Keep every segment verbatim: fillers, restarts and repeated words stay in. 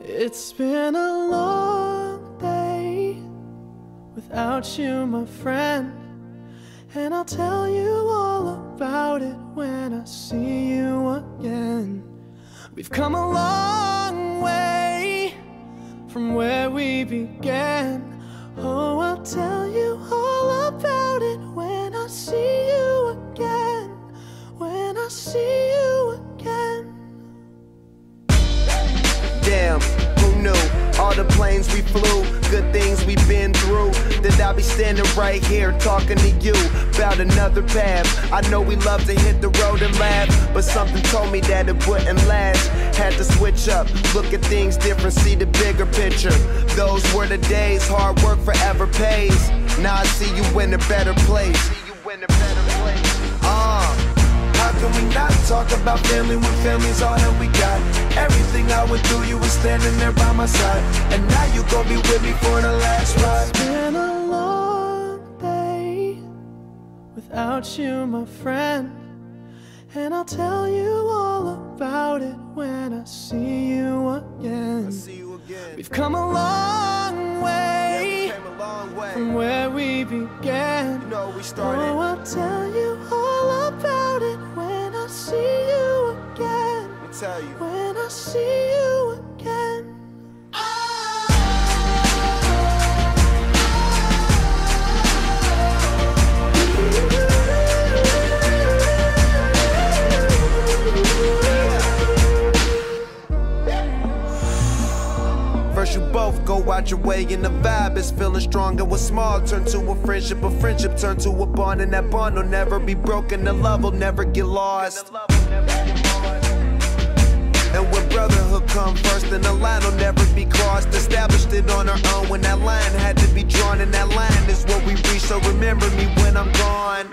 It's been a long day without you, my friend, and I'll tell you all about it when I see you again. We've come a long way from where we began. Oh, I'll tell you all about it when I see you again. When I see you again. Damn, who knew? All the planes we flew, good things we've been through, that I'll be standing right here talking to you about another path. I know we love to hit the road and laugh, but something told me that it wouldn't last. Had to switch up, look at things different, see the bigger picture. Those were the days, hard work forever pays. Now I see you in a better place. See you in a better place. Uh, how can we not talk about family when family's all that we got? Everything I went through, you were standing there by my side, and now you gon' be with me for the last ride. It's been a long day without you, my friend, and I'll tell you all about it when I see you again. I see you again. We've come a long way, yeah, we came a long way from where we began. You know we started. Oh, I'll tell you all about it when I see you again. Let me tell you. When I see you again. First you both go out your way and the vibe is feeling strong, and what's small turn to a friendship, a friendship turn to a bond, and that bond will never be broken, the love will never get lost. And when brotherhood come first, then the line will never be crossed. Established it on our own when that line had to be drawn, and that line is what we reach, so remember me when I'm gone.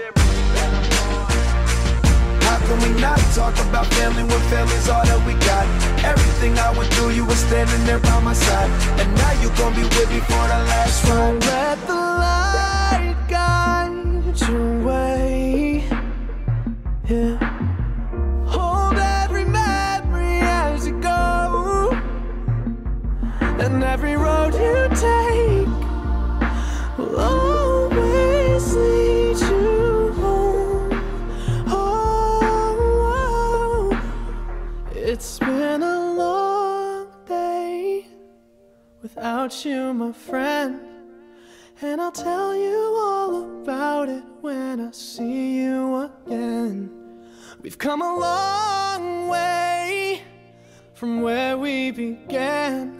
How can we not talk about family when family's all that we got? Everything I went through, you were standing there by my side, and now you gon' be with me for the last ride. Let the light guide your way, yeah. Hold every memory as you go, and every road you take will always lead you home. Oh, it's been a long day without you, my friend, and I'll tell you all about it when I see you again. We've come a long way from where we began.